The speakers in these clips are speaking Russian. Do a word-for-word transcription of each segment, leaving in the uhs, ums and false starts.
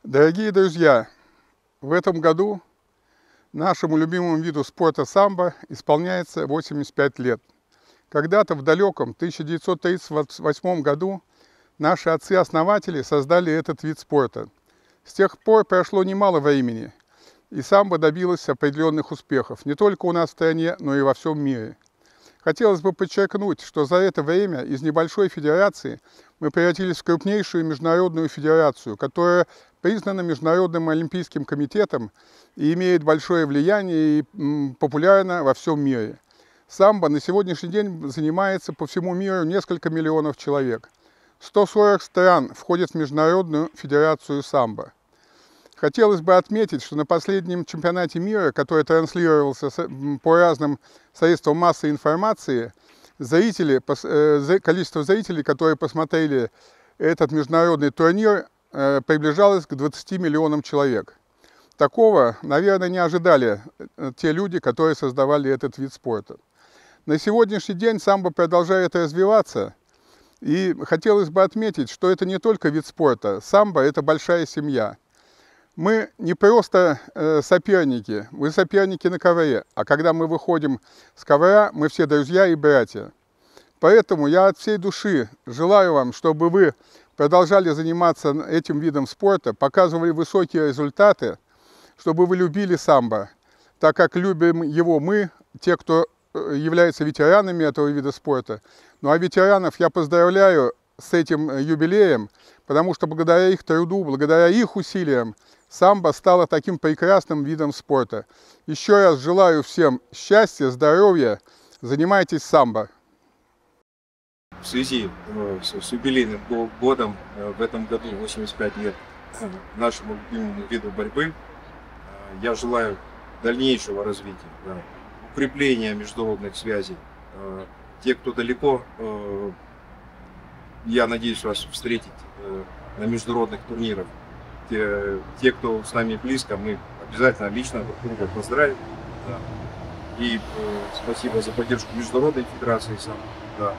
Дорогие друзья, в этом году нашему любимому виду спорта самбо исполняется восемьдесят пять лет. Когда-то в далеком тысяча девятьсот тридцать восьмом году наши отцы-основатели создали этот вид спорта. С тех пор прошло немало времени, и самбо добилось определенных успехов не только у нас в стране, но и во всем мире. Хотелось бы подчеркнуть, что за это время из небольшой федерации мы превратились в крупнейшую международную федерацию, которая признана Международным олимпийским комитетом и имеет большое влияние и популярна во всем мире. Самбо на сегодняшний день занимается по всему миру несколько миллионов человек. сто сорок стран входят в Международную федерацию самбо. Хотелось бы отметить, что на последнем чемпионате мира, который транслировался по разным средствам массовой информации, зрители, количество зрителей, которые посмотрели этот международный турнир, приближалось к двадцати миллионам человек. Такого, наверное, не ожидали те люди, которые создавали этот вид спорта. На сегодняшний день самбо продолжает развиваться, и хотелось бы отметить, что это не только вид спорта. Самбо – это большая семья. Мы не просто э, соперники, мы соперники на ковре, а когда мы выходим с ковра, мы все друзья и братья. Поэтому я от всей души желаю вам, чтобы вы продолжали заниматься этим видом спорта, показывали высокие результаты, чтобы вы любили самбо, так как любим его мы, те, кто являются ветеранами этого вида спорта. Ну а ветеранов я поздравляю с этим юбилеем, потому что благодаря их труду, благодаря их усилиям, самбо стало таким прекрасным видом спорта. Еще раз желаю всем счастья, здоровья, занимайтесь самбо. В связи э, с, с юбилейным годом, э, в этом году восемьдесят пять лет нашему любимому виду борьбы, э, я желаю дальнейшего развития, да, укрепления международных связей. Э, те, кто далеко, э, я надеюсь вас встретить э, на международных турнирах. Те, те, кто с нами близко, мы обязательно лично друг друга поздравим. Да. И э, спасибо за поддержку Международной Федерации самбо. Да.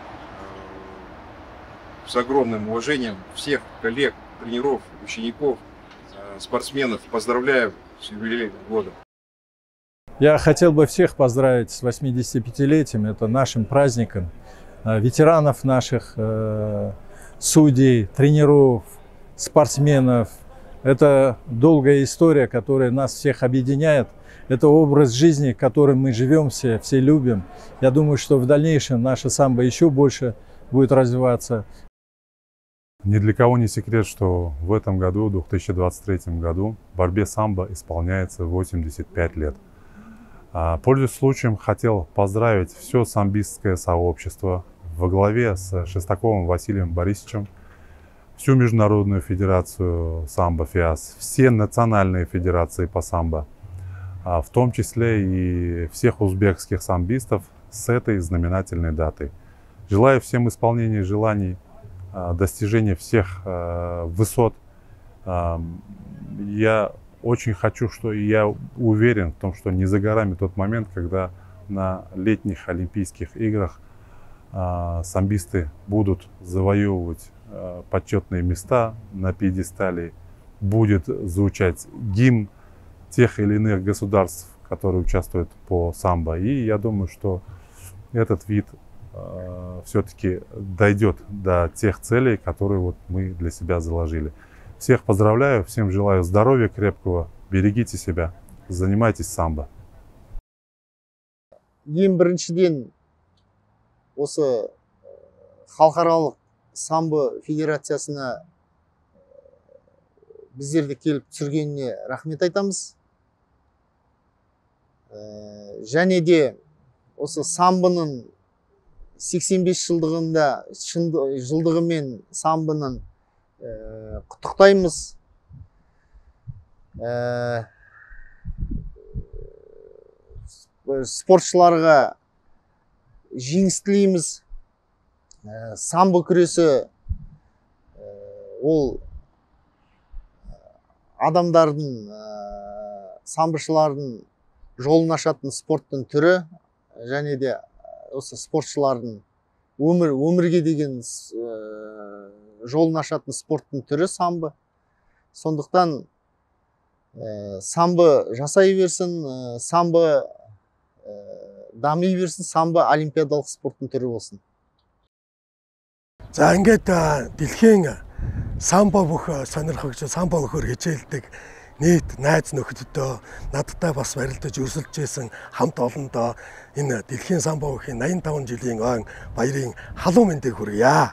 С огромным уважением всех коллег, тренеров, учеников, спортсменов поздравляю с юбилейным годом. Я хотел бы всех поздравить с восьмидесятипятилетием, это нашим праздником, ветеранов наших, судей, тренеров, спортсменов. Это долгая история, которая нас всех объединяет. Это образ жизни, которым мы живем все, все любим. Я думаю, что в дальнейшем наша самбо еще больше будет развиваться. Ни для кого не секрет, что в этом году, в две тысячи двадцать третьем году, борьбе самбо исполняется восемьдесят пять лет. Пользуясь случаем, хотел поздравить все самбистское сообщество во главе с Шестаковым Василием Борисовичем, всю Международную Федерацию самбо ФИАС, все национальные федерации по самбо, в том числе и всех узбекских самбистов с этой знаменательной датой. Желаю всем исполнения желаний, достижения всех высот. Я очень хочу, что и я уверен в том, что не за горами тот момент, когда на летних Олимпийских играх самбисты будут завоевывать почетные места на пьедестале, будет звучать гимн тех или иных государств, которые участвуют по самбо. И я думаю, что этот вид все-таки дойдет до тех целей, которые вот мы для себя заложили. Всех поздравляю, всем желаю здоровья крепкого, берегите себя, занимайтесь самбо. Ең біріншіден осы халықаралық самбо федерациясына біздерді келіп түсіргеніне рахмет айтамыз. Және де осы самбоның сексен бес жылдығында жылдығымен самбоның құттықтаймыз. Спортшыларға жеңіс тілейміз. Самбо күресі ол адамдардың, самбошылардың жолын ашатын спорттың түрі, және де осы спортшылардың өмір өмірге деген жолын ашатын спорттың түрі самбо. Сондықтан ә, самбо жасай берсін, ә, самбо ә, дами берсін, самбо олимпиадалық спорттың түрі болсын. За ингээд дэлхийн самбо бүх сонирхогч самбо нөхөр хичээлдэг нийт найз нөхдөдөө надтай бас барилдаж өрсөлдөж исэн хамт олондоо энэ дэлхийн самбо бүхийн найман таван жилийн ойн баярын халуун мэндийг хүргье.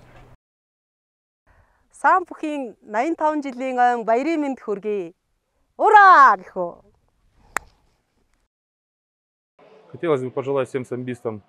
Самбо бүхийн найман таван жилийн ойн баярын мэнд хүргэе. Ура! Гэхүү. Хотелось бы пожелать всем самбистам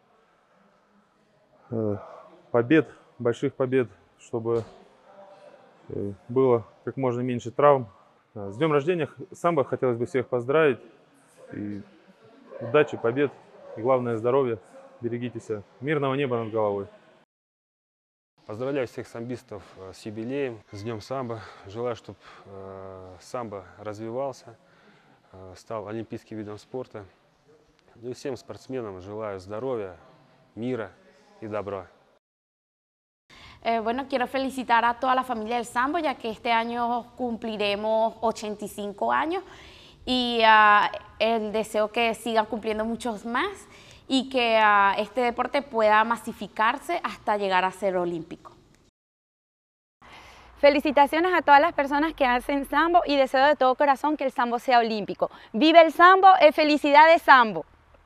побед, больших побед, чтобы было как можно меньше травм. С днем рождения самбо хотелось бы всех поздравить. И удачи, побед и главное здоровья. Берегите себя. Мирного неба над головой. Поздравляю всех самбистов с юбилеем, с Днем самбо. Желаю, чтобы самбо развивался, стал олимпийским видом спорта. Ну и всем спортсменам желаю здоровья, mira y добра. Eh, bueno, quiero felicitar a toda la familia del sambo, ya que este año cumpliremos ochenta y cinco años y uh, el deseo que sigan cumpliendo muchos más y que uh, este deporte pueda masificarse hasta llegar a ser olímpico. Felicitaciones a todas las personas que hacen sambo y deseo de todo corazón que el sambo sea olímpico. ¡Vive el sambo y felicidades sambo!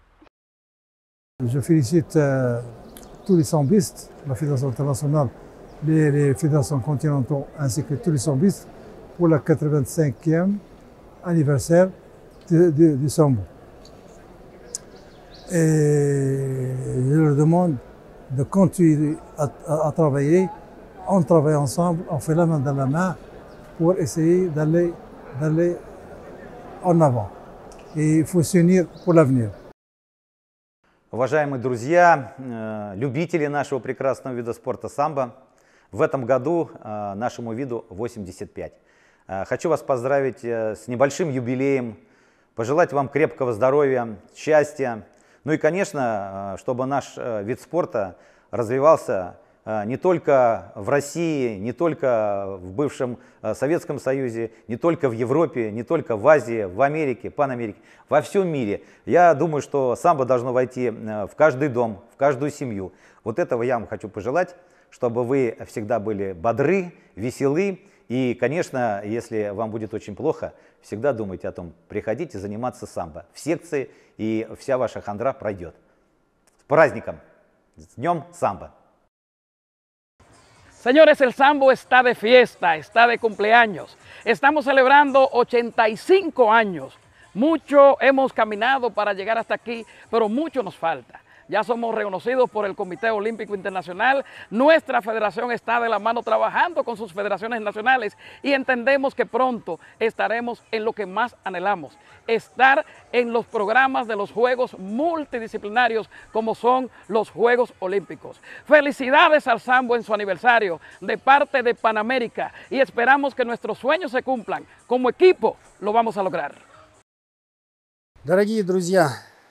Je félicite euh, tous les sambistes, la Fédération internationale, les, les fédérations continentales ainsi que tous les sambistes pour le quatre-vingt-cinquième anniversaire du, du, du sambo. Et je leur demande de continuer à, à, à travailler. On travaille ensemble, on fait la main dans la main pour essayer d'aller d'aller en avant. Et il faut s'unir pour l'avenir. Уважаемые друзья, любители нашего прекрасного вида спорта самбо, в этом году нашему виду восемьдесят пять. Хочу вас поздравить с небольшим юбилеем, пожелать вам крепкого здоровья, счастья, ну и, конечно, чтобы наш вид спорта развивался не только в России, не только в бывшем Советском Союзе, не только в Европе, не только в Азии, в Америке, Панамерике, во всем мире. Я думаю, что самбо должно войти в каждый дом, в каждую семью. Вот этого я вам хочу пожелать, чтобы вы всегда были бодры, веселы. И, конечно, если вам будет очень плохо, всегда думайте о том, приходите заниматься самбо в секции, и вся ваша хандра пройдет. С праздником! С Днем самбо! Señores, el sambo está de fiesta, está de cumpleaños. Estamos celebrando ochenta y cinco años. Mucho hemos caminado para llegar hasta aquí, pero mucho nos falta. Ya somos reconocidos por el Comité Olímpico Internacional. Nuestra federación está de la mano trabajando con sus federaciones nacionales y entendemos que pronto estaremos en lo que más anhelamos, estar en los programas de los Juegos multidisciplinarios como son los Juegos Olímpicos. Felicidades al sambo en su aniversario de parte de Panamérica y esperamos que nuestros sueños se cumplan. Como equipo lo vamos a lograr. Дорогие друзья,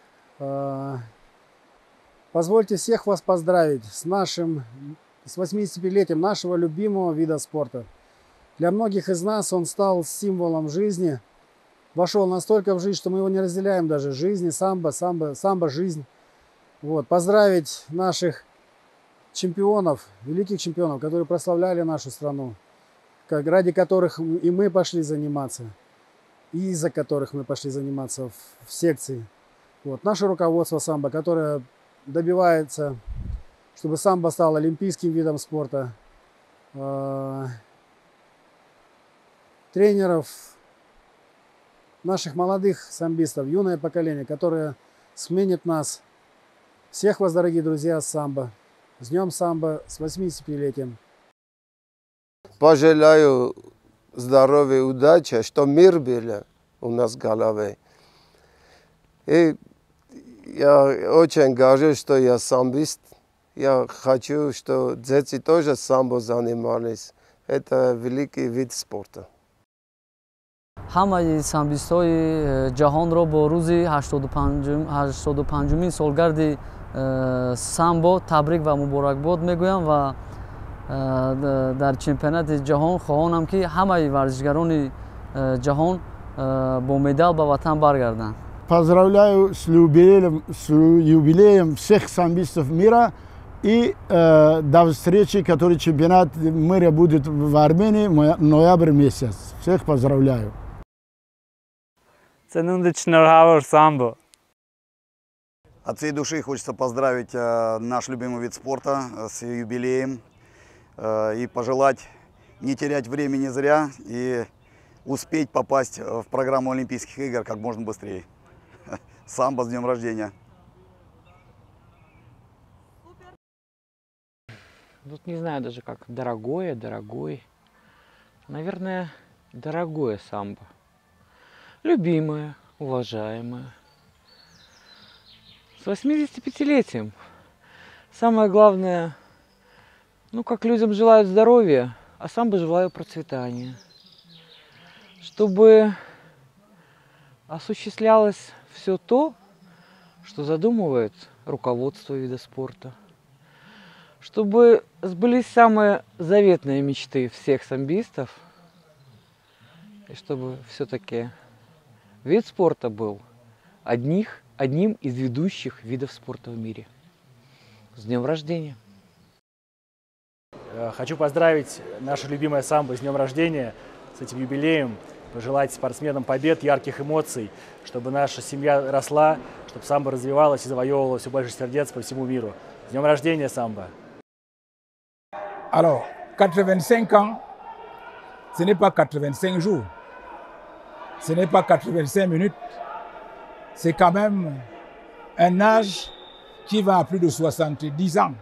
позвольте всех вас поздравить с нашим, с восьмидесятипятилетием нашего любимого вида спорта. Для многих из нас он стал символом жизни, вошел настолько в жизнь, что мы его не разделяем даже. Жизни, самбо, самбо, самбо, жизнь. Вот. Поздравить наших чемпионов, великих чемпионов, которые прославляли нашу страну, как, ради которых и мы пошли заниматься, и из-за которых мы пошли заниматься в, в секции. Вот. Наше руководство самбо, которое добивается, чтобы самбо стал олимпийским видом спорта. Э, тренеров, наших молодых самбистов, юное поколение, которое сменит нас. Всех вас, дорогие друзья, с самбо. С Днем самбо, с восьмидесятипятилетием. Пожелаю здоровья, удачи, что мир был у нас в голове. И я очень горжусь, что я самбист. Я хочу, чтобы дети тоже самбо занимались. Это великий вид спорта. ҳамаи самбистҳои ҷаҳонро бо рӯзи ҳаштоду панҷумин солгарди самбо табрик ва муборакбод мегӯям ва дар чемпионати ҷаҳон хоҳонам ки ҳамаи варзишгарони ҷаҳон бо медал ба ватан баргарданд. Поздравляю с юбилеем, с юбилеем всех самбистов мира и э, до встречи, который чемпионат мира будет в Армении в ноябрь месяц. Всех поздравляю. самбо. От всей души хочется поздравить э, наш любимый вид спорта э, с юбилеем э, и пожелать не терять времени зря и успеть попасть в программу Олимпийских игр как можно быстрее. Самбо, с днем рождения! Тут не знаю даже как, дорогое, дорогой. Наверное, дорогое самбо. Любимое, уважаемое. С восьмидесятипятилетием. Самое главное, ну как людям желают здоровья, а самбо желаю процветания. Чтобы осуществлялось все то, что задумывает руководство вида спорта. Чтобы сбылись самые заветные мечты всех самбистов. И чтобы все-таки вид спорта был одних, одним из ведущих видов спорта в мире. С днем рождения! Хочу поздравить наше любимое самбо с днем рождения, с этим юбилеем. Пожелать спортсменам побед, ярких эмоций, чтобы наша семья росла, чтобы самбо развивалась и завоевывала все больше сердец по всему миру. С днем рождения, самбо! Alors, quatre-vingt-cinq ans, ce n'est pas quatre-vingt-cinq jours, ce n'est pas quatre-vingt-cinq minutes, c'est quand même un âge qui va à plus de soixante-dix ans,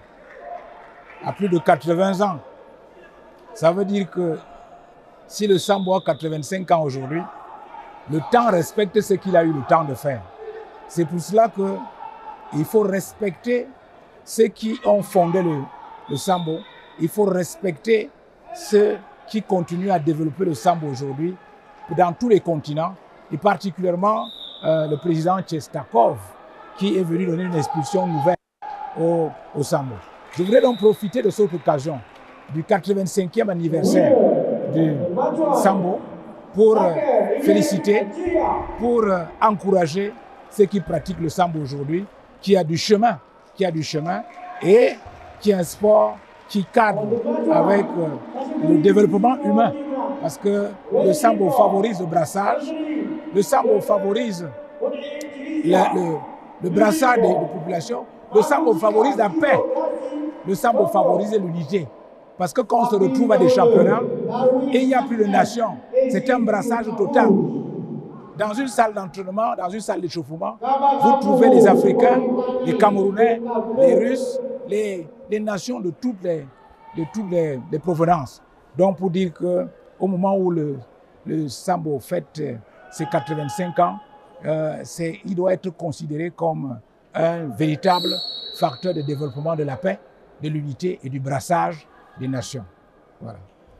à plus de quatre-vingts ans. Ça veut dire que si le sambo a quatre-vingt-cinq ans aujourd'hui, le temps respecte ce qu'il a eu le temps de faire. C'est pour cela qu'il faut respecter ceux qui ont fondé le, le sambo. Il faut respecter ceux qui continuent à développer le sambo aujourd'hui dans tous les continents, et particulièrement euh, le président Chestakov, qui est venu donner une expulsion nouvelle au, au sambo. Je voudrais donc profiter de cette occasion du quatre-vingt-cinquième anniversaire du sambo pour euh, féliciter, pour euh, encourager ceux qui pratiquent le sambo aujourd'hui, qui a du chemin, qui a du chemin et qui est un sport qui cadre avec euh, le développement humain. Parce que le sambo favorise le brassage, le sambo favorise la, le, le brassage des, des populations, le sambo favorise la paix, le sambo favorise l'unité. Parce que quand on se retrouve à des championnats et il n'y a plus de nations, c'est un brassage total. Dans une salle d'entraînement, dans une salle d'échauffement, vous trouvez les Africains, les Camerounais, les Russes, les, les nations de toutes les, de toutes les, les provenances. Donc pour dire qu'au moment où le, le sambo fête ses quatre-vingt-cinq ans, euh, il doit être considéré comme un véritable facteur de développement de la paix, de l'unité et du brassage des nations. Voilà.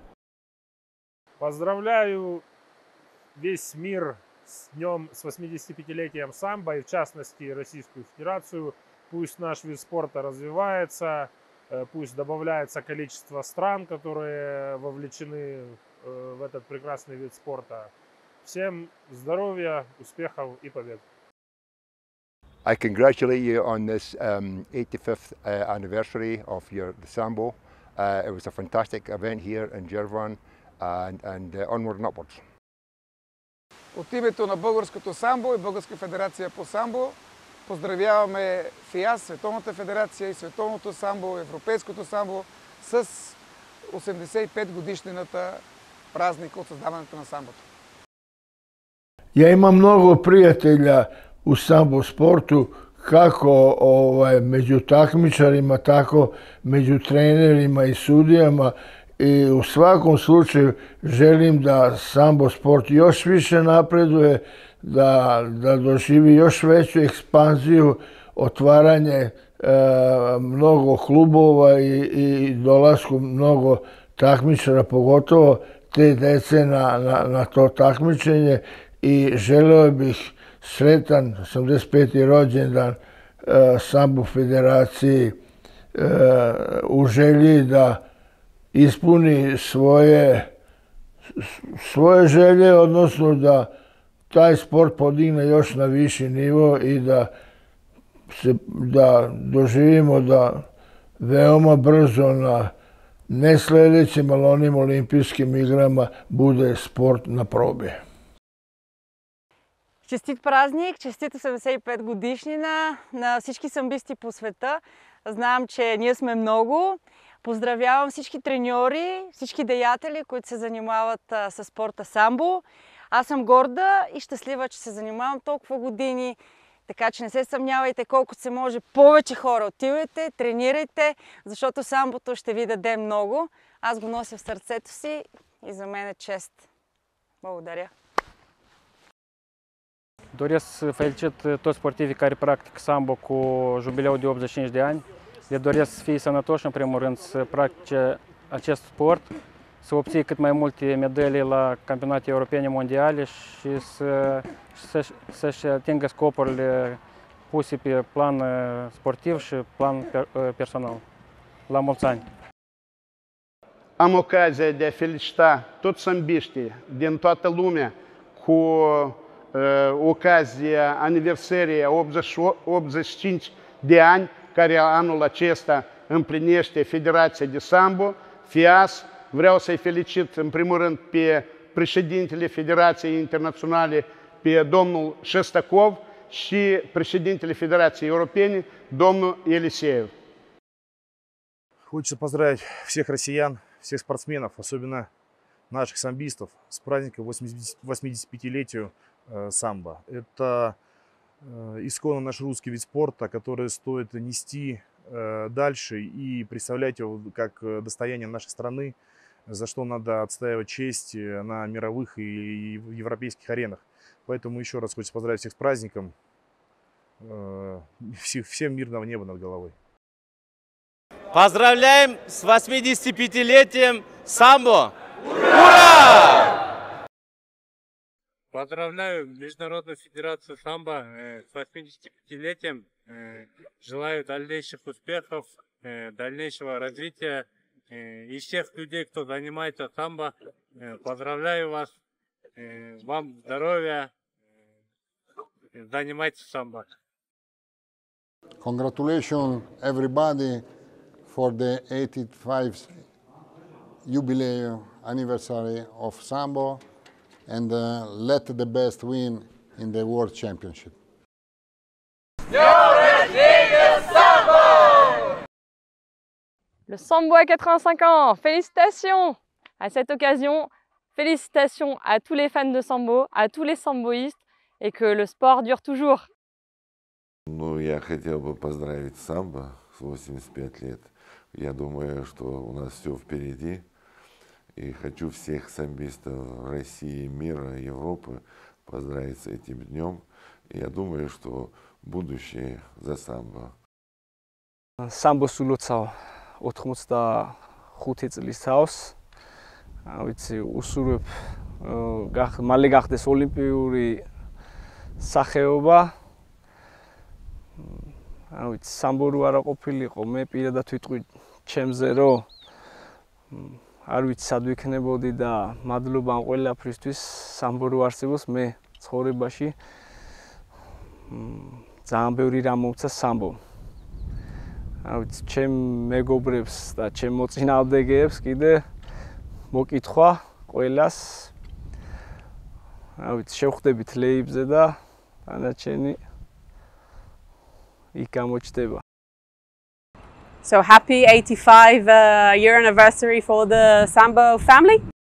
Поздравляю весь мир с днем, с восьмидесятипятилетием самбо, и в частности Российскую Федерацию. Пусть наш вид спорта развивается, пусть добавляется количество стран, которые вовлечены в этот прекрасный вид спорта. Всем здоровья, успехов и побед! I congratulate you on this um, eighty-fifth uh, anniversary of your the sambo. Uh, it was a fantastic event here in Jerevan, and, and uh, onward and upwards. От името на Българското самбо и Българска федерация по самбо поздравяваме ФИАС, Световната федерация и Световното самбо, Европейското самбо с осемдесет и пет годишнината празника от създаването на самбото. Ja imam mnogo prijatelja u sambo sportu, kako ovaj, među takmičarima, tako među trenerima i sudijama. I u svakom slučaju želim da sambo sport još više napreduje, da, da doživi još veću ekspanziju, otvaranje e, mnogo klubova i, i dolasku mnogo takmičara, pogotovo te dece na, na, na to takmičenje. I želeo bih sretan osamdeset peti rođendan e, sambo federaciji e, u želji da ispuni svoje, svoje želje, odnosno da taj sport podigne još na viši nivo i da, se, da doživimo da veoma brzo na ne sljedećim, ali onim olimpijskim igrama bude sport на проби. Честит празник, честита седемдесет и пет годишнина на всички самбисти по света. Знам, че ние сме много. Поздравявам всички треньори, всички деятели, които се занимават а, с спорта самбо. Аз съм горда и щастлива, че се занимавам толкова години. Така че не се съмнявайте, колкото се може повече хора отивайте, тренирайте, защото самбото ще ви даде много. Аз го нося в сърцето си и за мен е чест. Благодаря. Doresc să felicit toți sportivii care practică sambo cu jubileul de optzeci și cinci de ani. Le doresc să fie sănătoși, în primul rând, să practice acest sport, să obții cât mai multe medalii la campionate europene mondiale și să, să, să-și atingă scopurile puse pe plan sportiv și plan personal. La mulți ani! Am ocazia de a felicita toți sambiștii din toată lumea cu ocazia aniversării a optzeci și cinci de ani, care anul acesta împlinește Federația de Sambo, F I A S. Vreau să-i felicit în primul rând pe președintele Federației Internaționale, pe domnul Shestakov, și președintele Federației Europene, domnul Eliseev. Хочется поздравить всех россиян, всех спортсменов, особенно наших самбистов, с праздником восьмидесятипятилетию самбо. Это исконно наш русский вид спорта, который стоит нести дальше и представлять его как достояние нашей страны, за что надо отстаивать честь на мировых и европейских аренах. Поэтому еще раз хочется поздравить всех с праздником, всем мирного неба над головой. Поздравляем с восьмидесятипятилетием самбо! Ура! Поздравляю Международную Федерацию самбо с восьмидесятипятилетием. Желаю дальнейших успехов, дальнейшего развития и всех людей, кто занимается самбо. Поздравляю вас, вам здоровья, занимайтесь самбо. Congratulations everybody for the eighty-fifth jubilee anniversary of Sambo, and uh, let the best win in the World Championship. Le sambo a quatre-vingt-cinq ans, félicitations! À cette occasion, félicitations à tous les fans de sambo, à tous les samboïstes, et que le sport dure toujours. Ну, я хотел бы поздравить самбо с восемьдесят пять лет. Я думаю, что у нас все впереди. И хочу всех самбистов России, мира, Европы поздравить с этим днем. И я думаю, что будущее за самбо. Самбо სულოცავ ოთხმოცდახუთი წლის თავს. ვიცი, უსურვებ მალე გახდეს ოლიმპიური სახეობა. ვიცი, სამბო რო არა ყოფილიყო, მე პირადად ვიტყვი ჩემზე, რომ არ ვიცი სად ვიქნებოდი და მადლობა ამ ყველაფრისთვის, სამბო რო არსებობს, მე ცხოვრებაში ძალიან ბევრი რამ მომცა სამბომ. ვიცი, ჩემ მეგობრებს და ჩემ მოწინააღმდეგეებს კიდე მოკითხვა ყველას. ვიცი, შევხვდებით ლეიბზე და დანარჩენი იქ გამოჩნდება. So happy eighty-five uh, year anniversary for the Sambo family.